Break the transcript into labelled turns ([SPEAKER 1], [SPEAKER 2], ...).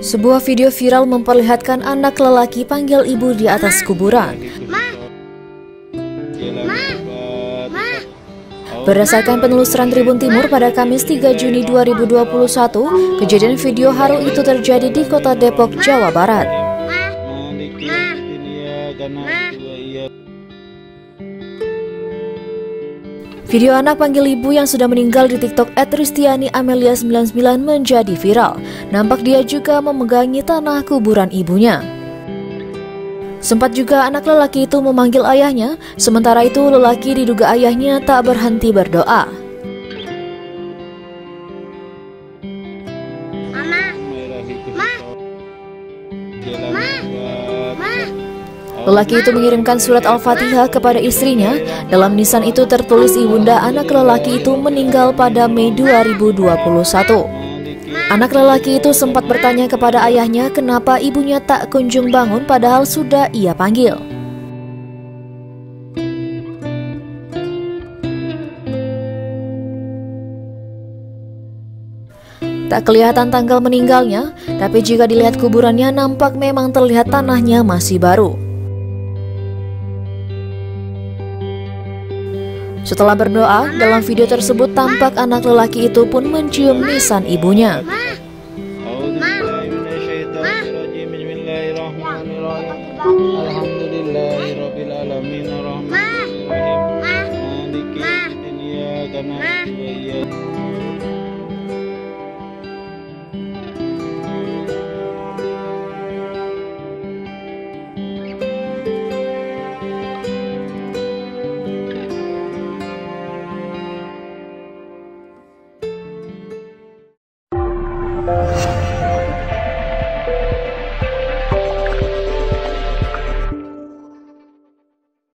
[SPEAKER 1] Sebuah video viral memperlihatkan anak lelaki panggil ibu di atas kuburan. Berdasarkan penelusuran Tribun Timur pada Kamis 3 Juni 2021, kejadian video haru itu terjadi di kota Depok, Jawa Barat. Video anak panggil ibu yang sudah meninggal di TikTok @ristiani_amelia99 menjadi viral. Nampak dia juga memegangi tanah kuburan ibunya. Sempat juga anak lelaki itu memanggil ayahnya, sementara itu lelaki diduga ayahnya tak berhenti berdoa. Lelaki itu mengirimkan surat Al-Fatihah kepada istrinya. Dalam nisan itu tertulis ibunda anak lelaki itu meninggal pada Mei 2021. Anak lelaki itu sempat bertanya kepada ayahnya kenapa ibunya tak kunjung bangun padahal sudah ia panggil. Tak kelihatan tanggal meninggalnya, tapi jika dilihat kuburannya nampak memang terlihat tanahnya masih baru. Setelah berdoa, dalam video tersebut tampak anak lelaki itu pun mencium nisan ibunya.